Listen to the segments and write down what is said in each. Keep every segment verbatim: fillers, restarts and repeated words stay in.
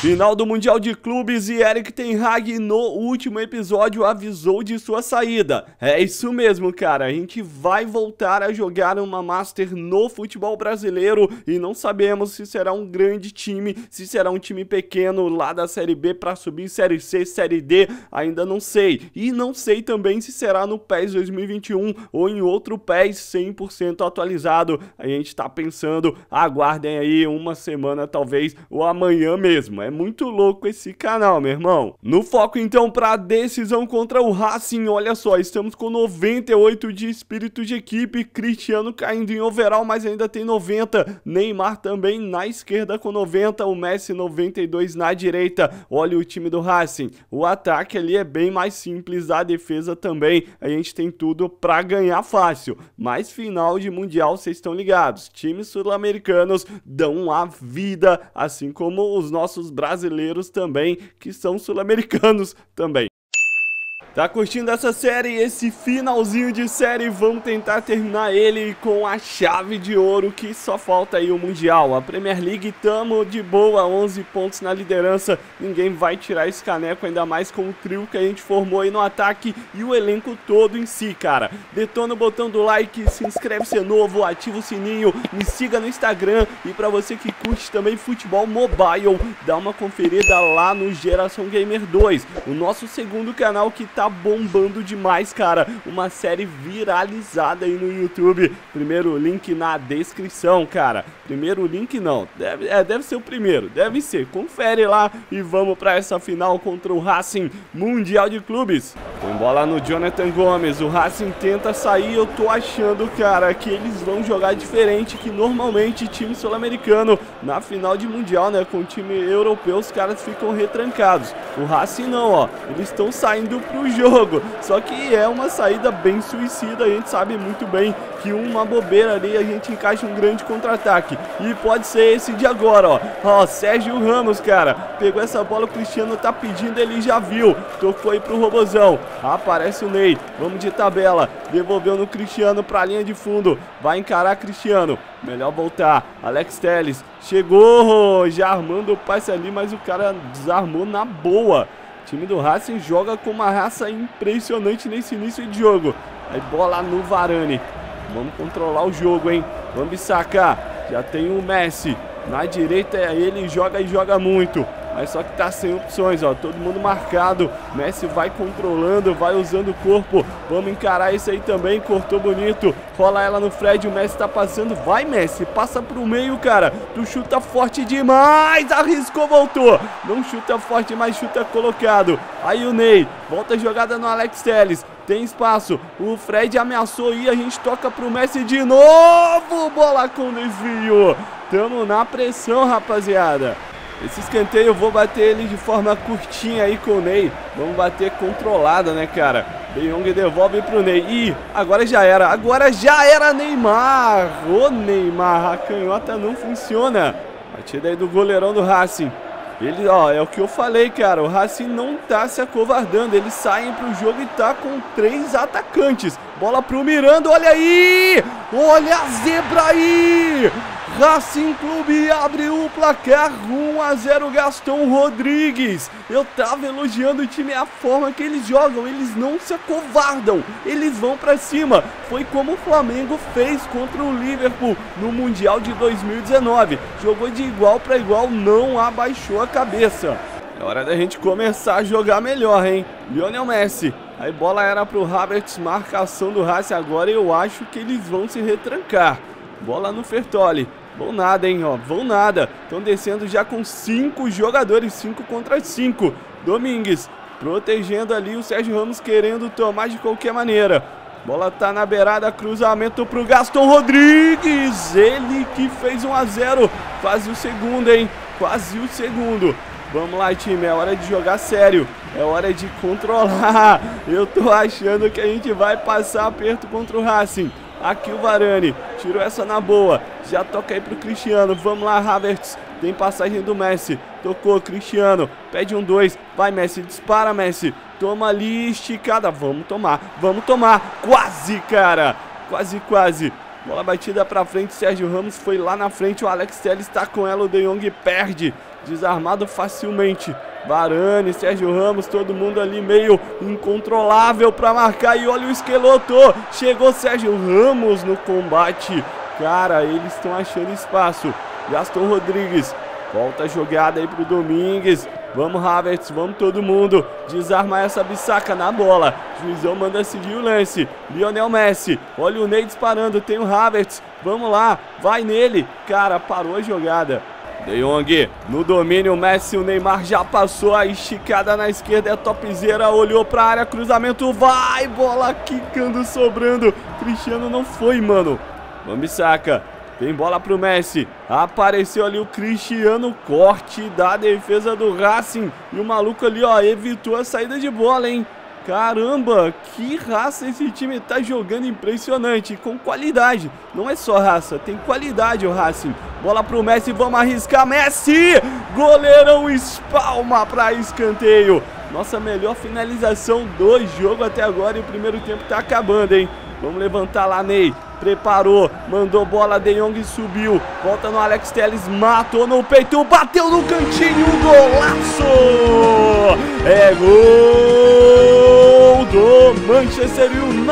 Final do Mundial de Clubes e Erik ten Hag no último episódio avisou de sua saída. É isso mesmo, cara, a gente vai voltar a jogar uma Master no futebol brasileiro e não sabemos se será um grande time, se será um time pequeno lá da Série B para subir Série C, Série D, ainda não sei. E não sei também se será no PES dois mil e vinte e um ou em outro PES cem por cento atualizado. A gente tá pensando, aguardem aí uma semana talvez ou amanhã mesmo. É muito louco esse canal, meu irmão. No foco então para a decisão contra o Racing, olha só, estamos com noventa e oito de espírito de equipe, Cristiano caindo em overall, mas ainda tem noventa, Neymar também na esquerda com noventa, o Messi noventa e dois na direita. Olha o time do Racing, o ataque ali é bem mais simples, a defesa também, a gente tem tudo para ganhar fácil, mas final de Mundial, vocês estão ligados, times sul-americanos dão a vida, assim como os nossos brasileiros também, que são sul-americanos também. Tá curtindo essa série, esse finalzinho de série? Vamos tentar terminar ele com a chave de ouro, que só falta aí o Mundial. A Premier League, tamo de boa, onze pontos na liderança, ninguém vai tirar esse caneco, ainda mais com o trio que a gente formou aí no ataque e o elenco todo em si, cara. Detona o botão do like, se inscreve se é novo, ativa o sininho, me siga no Instagram e pra você que curte também futebol mobile, dá uma conferida lá no Geração Gamer dois, o nosso segundo canal que tá Tá bombando demais, cara, uma série viralizada aí no YouTube. Primeiro link na descrição, cara. Primeiro link não, deve, é, deve ser o primeiro, deve ser. Confere lá e vamos pra essa final contra o Racing Mundial de Clubes. Tem bola no Jonathan Gomes, o Racing tenta sair, eu tô achando, cara, que eles vão jogar diferente que normalmente time sul-americano na final de Mundial, né, com o time europeu, os caras ficam retrancados. O Racing não, ó, eles estão saindo pro jogo, só que é uma saída bem suicida, a gente sabe muito bem que uma bobeira ali a gente encaixa um grande contra-ataque, e pode ser esse de agora, ó, ó, Sérgio Ramos, cara, pegou essa bola, o Cristiano tá pedindo, ele já viu, tocou aí pro Robozão, aparece o Ney, vamos de tabela, devolveu no Cristiano pra linha de fundo, vai encarar Cristiano, melhor voltar, Alex Telles, chegou, já armando o passe ali, mas o cara desarmou na boa. O time do Racing joga com uma raça impressionante nesse início de jogo. Aí bola no Varane. Vamos controlar o jogo, hein? Vamos sacar. Já tem o Messi. Na direita ele joga e joga muito. Mas só que tá sem opções, ó. Todo mundo marcado. Messi vai controlando, vai usando o corpo. Vamos encarar isso aí também. Cortou bonito. Rola ela no Fred. O Messi tá passando. Vai, Messi. Passa pro meio, cara. Tu chuta forte demais. Arriscou, voltou. Não chuta forte, mas chuta colocado. Aí o Ney. Volta a jogada no Alex Telles. Tem espaço. O Fred ameaçou ir. A gente toca pro Messi de novo. Bola com desvio. Tamo na pressão, rapaziada. Esse escanteio eu vou bater ele de forma curtinha aí com o Ney. Vamos bater controlada, né, cara? De Jong devolve pro Ney. Ih, agora já era. Agora já era Neymar. Ô, Neymar, a canhota não funciona. Batida aí do goleirão do Racing. Ele, ó, é o que eu falei, cara. O Racing não tá se acovardando. Eles saem pro jogo e tá com três atacantes. Bola pro Miranda, olha aí! Olha a zebra aí! Racing Clube abre o placar, um a zero, Gastão Rodrigues. Eu tava elogiando o time, a forma que eles jogam, eles não se acovardam, eles vão pra cima. Foi como o Flamengo fez contra o Liverpool no Mundial de dois mil e dezenove. Jogou de igual pra igual, não abaixou a cabeça. É hora da gente começar a jogar melhor, hein? Lionel Messi. Aí bola era pro Havertz, marcação do Racing agora, eu acho que eles vão se retrancar. Bola no Fertoli. Vão nada, hein, ó, vão nada. Estão descendo já com cinco jogadores, cinco contra cinco. Domingues protegendo ali o Sérgio Ramos, querendo tomar de qualquer maneira. Bola tá na beirada, cruzamento pro Gastão Rodrigues. Ele que fez um a zero, quase o segundo, hein, quase o segundo. Vamos lá, time, é hora de jogar sério, é hora de controlar. Eu tô achando que a gente vai passar aperto contra o Racing. Aqui o Varane, tirou essa na boa, já toca aí pro Cristiano, vamos lá, Havertz, tem passagem do Messi, tocou, Cristiano, pede um dois, vai Messi, dispara Messi, toma ali, esticada, vamos tomar, vamos tomar, quase, cara, quase, quase, Bola batida pra frente, Sérgio Ramos foi lá na frente, o Alex Telles está com ela, o De Jong perde, desarmado facilmente. Varane, Sérgio Ramos, todo mundo ali meio incontrolável pra marcar. E olha o Esqueloto, chegou Sérgio Ramos no combate. Cara, eles estão achando espaço. Gaston Rodrigues, volta a jogada aí pro Domingues. Vamos, Havertz, vamos todo mundo. Desarma essa Bissaka na bola. Juizão manda seguir o lance. Lionel Messi, olha o Ney disparando, tem o Havertz. Vamos lá, vai nele. Cara, parou a jogada. De Jong no domínio, Messi, o Neymar já passou, a esticada na esquerda, é topzera, olhou pra área, cruzamento, vai, bola quicando, sobrando, Cristiano não foi, mano. Wan-Bissaka, tem bola pro Messi, apareceu ali o Cristiano, corte da defesa do Racing, e o maluco ali, ó, evitou a saída de bola, hein. Caramba, que raça esse time tá jogando, impressionante, com qualidade. Não é só raça, tem qualidade o Racing. Bola pro Messi, vamos arriscar, Messi! Goleirão espalma pra escanteio. Nossa melhor finalização do jogo até agora e o primeiro tempo tá acabando, hein? Vamos levantar lá, Ney. Preparou, mandou bola, De Jong subiu. Volta no Alex Telles, matou no peito, bateu no cantinho, golaço! É gol do Manchester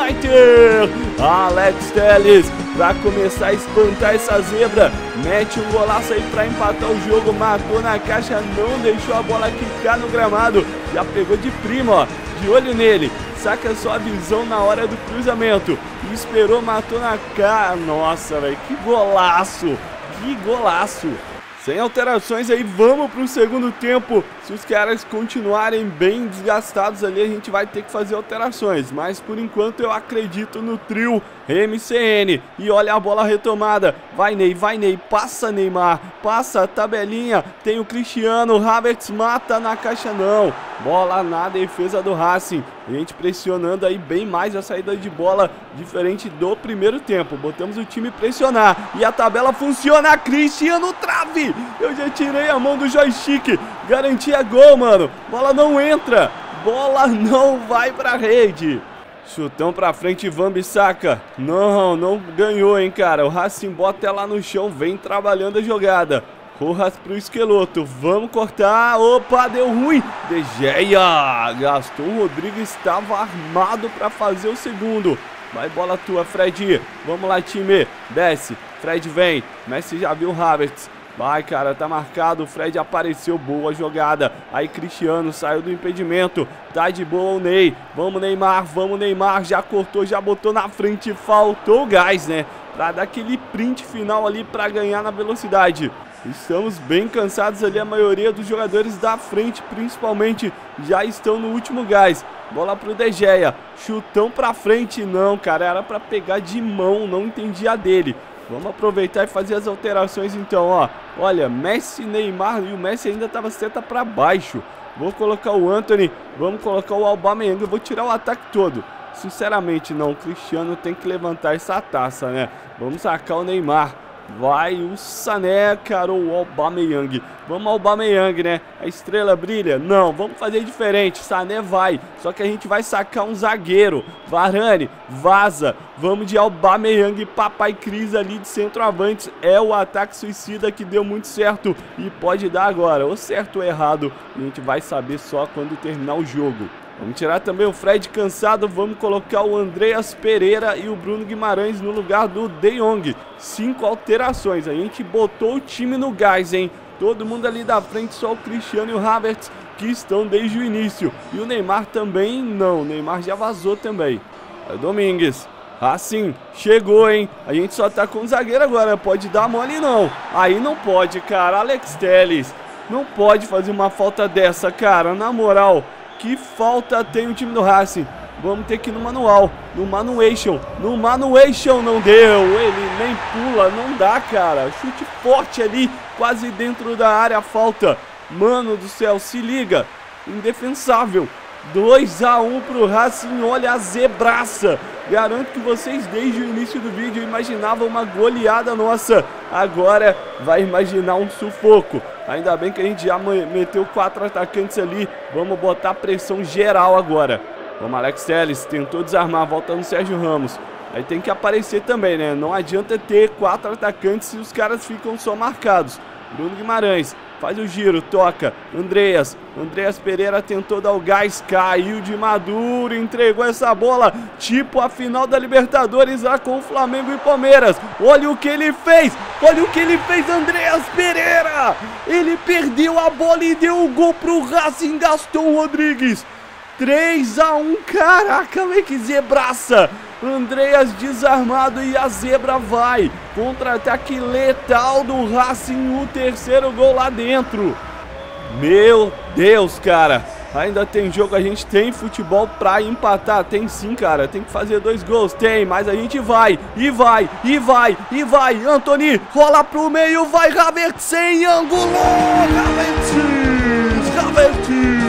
United! Alex Telles, pra começar a espantar essa zebra, mete um golaço aí pra empatar o jogo, matou na caixa, não deixou a bola quicar no gramado, já pegou de prima, ó, de olho nele. Saca só a visão na hora do cruzamento. E esperou, matou na cara. Nossa, velho, que golaço. Que golaço. Sem alterações aí, vamos pro segundo tempo. Se os caras continuarem bem desgastados ali, a gente vai ter que fazer alterações. Mas por enquanto eu acredito no trio M C N. E olha a bola retomada. Vai, Ney, vai, Ney. Passa, Neymar. Passa a tabelinha. Tem o Cristiano. Havertz mata na caixa, não. Bola na defesa do Racing. A gente pressionando aí bem mais a saída de bola, diferente do primeiro tempo. Botamos o time pressionar. E a tabela funciona. Cristiano, trave. Eu já tirei a mão do joystick. Garantia gol, mano. Bola não entra. Bola não vai pra rede. Chutão pra frente, Wan-Bissaka. Não, não ganhou, hein, cara. O Racing bota ela no chão, vem trabalhando a jogada. Rojas pro Esqueloto, vamos cortar. Opa, deu ruim. De Gea. Gaston Rodrigues estava armado pra fazer o segundo. Vai, bola tua, Fred. Vamos lá, time. Desce. Fred vem. Messi já viu o Havertz. Vai, cara, tá marcado, o Fred apareceu, boa jogada. Aí Cristiano saiu do impedimento, tá de boa o Ney. Vamos, Neymar, vamos, Neymar, já cortou, já botou na frente, faltou gás, né? Pra dar aquele print final ali pra ganhar na velocidade. Estamos bem cansados ali, a maioria dos jogadores da frente, principalmente, já estão no último gás. Bola pro De Gea, chutão pra frente, não, cara, era pra pegar de mão, não entendi a dele. Vamos aproveitar e fazer as alterações então, ó. Olha, Messi, Neymar e o Messi ainda tava seta pra baixo. Vou colocar o Antony, vamos colocar o Aubameyang, eu vou tirar o ataque todo. Sinceramente não, o Cristiano tem que levantar essa taça, né? Vamos sacar o Neymar. Vai o Sané, cara, o Aubameyang. Vamos ao Aubameyang, né? A estrela brilha? Não, vamos fazer diferente. Sané vai, só que a gente vai sacar um zagueiro. Varane, vaza. Vamos de Aubameyang, Papai Cris ali de centroavantes. É o ataque suicida que deu muito certo e pode dar agora. Ou certo ou errado, a gente vai saber só quando terminar o jogo. Vamos tirar também o Fred cansado, vamos colocar o Andreas Pereira e o Bruno Guimarães no lugar do De Jong. Cinco alterações, a gente botou o time no gás, hein? Todo mundo ali da frente, só o Cristiano e o Havertz que estão desde o início. E o Neymar também não, o Neymar já vazou também. É o Domingues. Assim, chegou, hein? A gente só tá com o zagueiro agora, pode dar mole não. Aí não pode, cara, Alex Telles. Não pode fazer uma falta dessa, cara, na moral. Que falta tem o time do Racing. Vamos ter que ir no manual, no manuation. No manuation não deu, ele nem pula, não dá, cara. Chute forte ali, quase dentro da área, falta. Mano do céu, se liga. Indefensável. dois a um pro Racing, olha a zebraça. Garanto que vocês desde o início do vídeo imaginavam uma goleada nossa. Agora vai imaginar um sufoco. Ainda bem que a gente já meteu quatro atacantes ali. Vamos botar pressão geral agora. Vamos, Alex Telles tentou desarmar, volta no Sérgio Ramos. Aí tem que aparecer também, né? Não adianta ter quatro atacantes se os caras ficam só marcados. Bruno Guimarães faz o giro, toca. Andreas. Andreas Pereira tentou dar o gás, caiu de maduro, entregou essa bola, tipo a final da Libertadores lá com o Flamengo e Palmeiras. Olha o que ele fez, olha o que ele fez, Andreas Pereira. Ele perdeu a bola e deu o gol pro Racing, Gaston Rodrigues. três a um, caraca, velho, que zebraça. Andreas desarmado e a zebra vai. Contra-ataque letal do Racing, o terceiro gol lá dentro. Meu Deus, cara. Ainda tem jogo, a gente tem futebol pra empatar. Tem sim, cara, tem que fazer dois gols. Tem, mas a gente vai, e vai, e vai, e vai. Antony, rola pro meio, vai Havertz sem ângulo. Havertz, Havertz.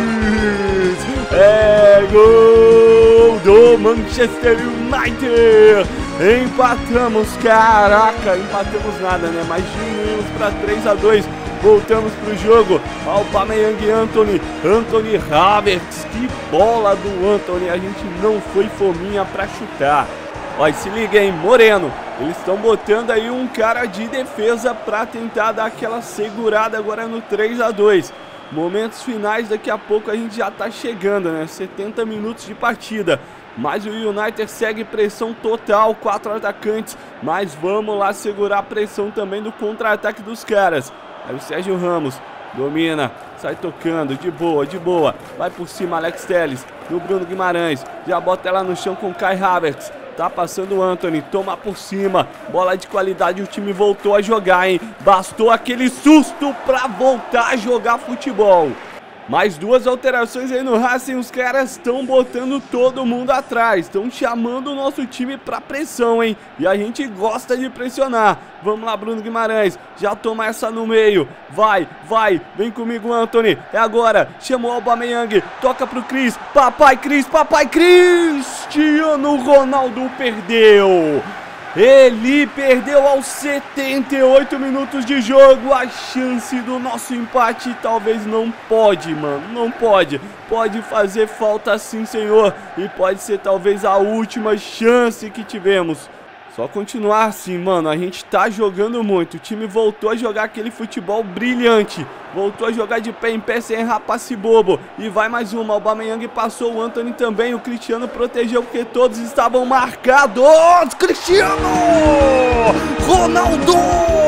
É gol do Manchester United. Empatamos, caraca, empatamos nada, né? Mas diminuímos para três a dois. Voltamos pro jogo. Aubameyang e Antony. Antony, Havertz. Que bola do Antony. A gente não foi fominha para chutar. Olha, se liga, hein, Moreno. Eles estão botando aí um cara de defesa para tentar dar aquela segurada agora no três a dois. Momentos finais, daqui a pouco a gente já tá chegando, né? setenta minutos de partida. Mas o United segue pressão total, quatro atacantes. Mas vamos lá segurar a pressão também do contra-ataque dos caras. Aí o Sérgio Ramos domina, sai tocando, de boa, de boa. Vai por cima, Alex Telles, e o Bruno Guimarães. Já bota ela no chão com o Kai Havertz. Tá passando o Antony, toma por cima. Bola de qualidade, o time voltou a jogar, hein? Bastou aquele susto pra voltar a jogar futebol. Mais duas alterações aí no Racing, os caras estão botando todo mundo atrás. Estão chamando o nosso time pra pressão, hein? E a gente gosta de pressionar. Vamos lá, Bruno Guimarães, já toma essa no meio. Vai, vai, vem comigo, Antony. É agora, chamou o Aubameyang, toca pro Cris. Papai Cris, papai Cristiano Ronaldo perdeu. Ele perdeu aos setenta e oito minutos de jogo. A chance do nosso empate talvez não pode, mano. Não pode. Pode fazer falta sim, senhor. E pode ser talvez a última chance que tivemos. Só continuar assim, mano. A gente tá jogando muito. O time voltou a jogar aquele futebol brilhante. Voltou a jogar de pé em pé sem rapace bobo. E vai mais uma. O Aubameyang passou, o Antony também. O Cristiano protegeu porque todos estavam marcados. Cristiano Ronaldo!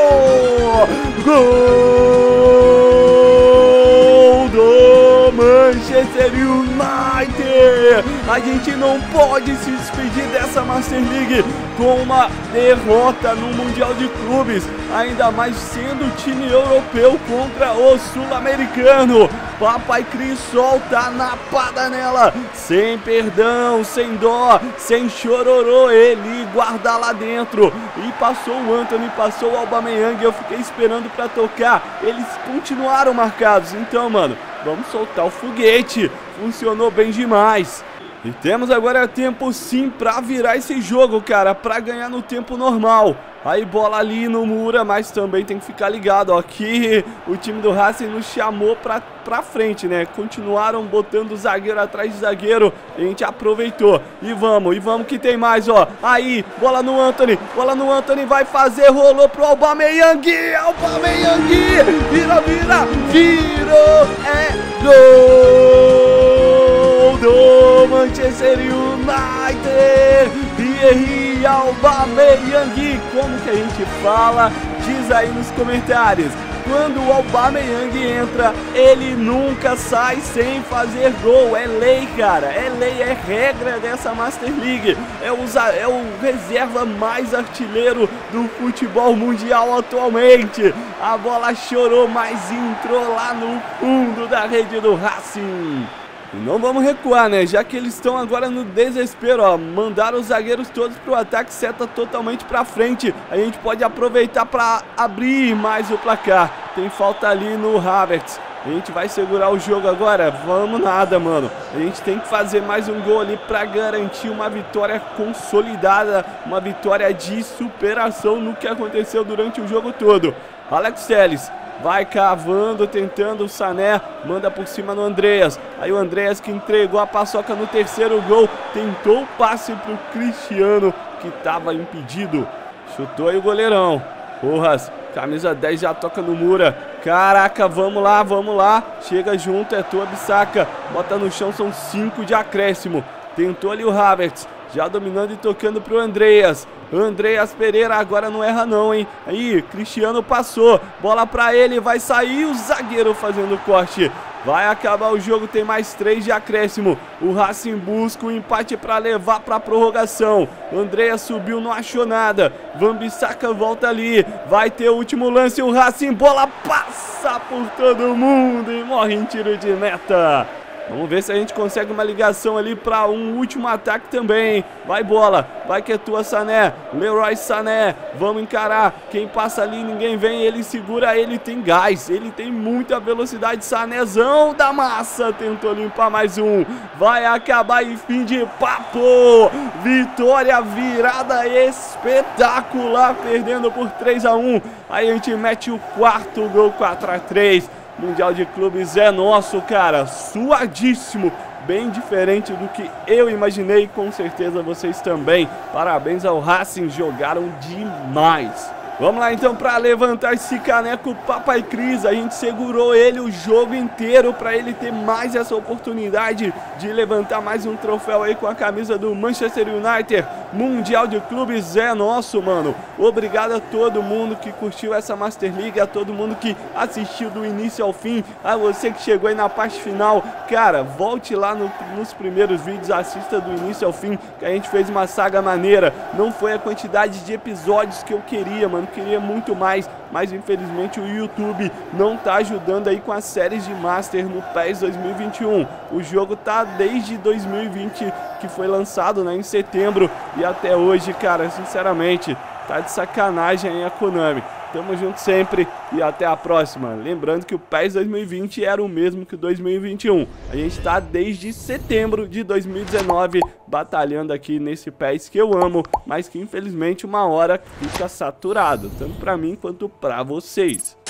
Gol do Manchester United! A gente não pode se despedir dessa Master League com uma derrota no Mundial de Clubes, ainda mais sendo o time europeu contra o sul-americano. Papai Cris solta na padanela, sem perdão, sem dó, sem chororô, ele guarda lá dentro. E passou o Antony, passou o Aubameyang, eu fiquei esperando pra tocar, eles continuaram marcados. Então, mano, vamos soltar o foguete, funcionou bem demais. E temos agora tempo sim pra virar esse jogo, cara, pra ganhar no tempo normal. Aí bola ali no Mura, mas também tem que ficar ligado, ó, que o time do Racing nos chamou pra, pra frente, né? Continuaram botando zagueiro atrás de zagueiro, e a gente aproveitou. E vamos, e vamos que tem mais, ó. Aí, bola no Antony, bola no Antony, vai fazer, rolou pro Aubameyang, Aubameyang, vira, vira, virou, é gol do Manchester United. Thierry Aubameyang, como que a gente fala? Diz aí nos comentários. Quando o Aubameyang entra, ele nunca sai sem fazer gol. É lei, cara, é lei, é regra dessa Master League. É o, é o reserva mais artilheiro do futebol mundial atualmente. A bola chorou, mas entrou lá no fundo da rede do Racing. E não vamos recuar, né? Já que eles estão agora no desespero, ó. Mandaram os zagueiros todos pro ataque, seta totalmente pra frente. A gente pode aproveitar pra abrir mais o placar. Tem falta ali no Havertz. A gente vai segurar o jogo agora? Vamos nada, mano. A gente tem que fazer mais um gol ali pra garantir uma vitória consolidada. Uma vitória de superação no que aconteceu durante o jogo todo. Alex Telles vai cavando, tentando o Sané, manda por cima no Andreas. Aí o Andreas que entregou a paçoca no terceiro gol, tentou o passe pro Cristiano, que tava impedido. Chutou aí o goleirão. Rojas, camisa dez já toca no Mura. Caraca, vamos lá, vamos lá. Chega junto, é tua, Bissaka. Bota no chão, são cinco de acréscimo. Tentou ali o Havertz, já dominando e tocando pro Andreas. Andreas Pereira agora não erra não, hein? Aí, Cristiano passou. Bola pra ele, vai sair o zagueiro fazendo corte. Vai acabar o jogo, tem mais três de acréscimo. O Racing busca o empate para levar para a prorrogação. Andreas subiu, não achou nada. Van Bissaka volta ali. Vai ter o último lance, o Racing, bola passa por todo mundo e morre em tiro de meta. Vamos ver se a gente consegue uma ligação ali para um último ataque também. Vai bola, vai que é tua, Sané. Leroy Sané, vamos encarar. Quem passa ali, ninguém vem, ele segura, ele tem gás, ele tem muita velocidade. Sanézão da massa, tentou limpar mais um. Vai acabar em fim de papo. Vitória, virada espetacular, perdendo por três a um. Aí a gente mete o quarto gol, quatro a três. Mundial de Clubes é nosso, cara, suadíssimo, bem diferente do que eu imaginei, com certeza vocês também. Parabéns ao Racing, jogaram demais. Vamos lá então para levantar esse caneco Papai Cris. A gente segurou ele o jogo inteiro para ele ter mais essa oportunidade de levantar mais um troféu aí com a camisa do Manchester United. Mundial de Clubes é nosso, mano. Obrigado a todo mundo que curtiu essa Master League, a todo mundo que assistiu do início ao fim, a você que chegou aí na parte final. Cara, volte lá no, nos primeiros vídeos, assista do início ao fim, que a gente fez uma saga maneira. Não foi a quantidade de episódios que eu queria, mano. Queria muito mais, mas infelizmente o YouTube não tá ajudando aí com as séries de Master no PES dois mil e vinte e um. O jogo tá desde dois mil e vinte, que foi lançado, né, em setembro, e até hoje, cara, sinceramente, tá de sacanagem aí a Konami. Tamo junto sempre e até a próxima. Lembrando que o PES dois mil e vinte era o mesmo que o dois mil e vinte e um. A gente tá desde setembro de dois mil e dezenove batalhando aqui nesse PES que eu amo, mas que infelizmente uma hora fica saturado, tanto pra mim quanto pra vocês.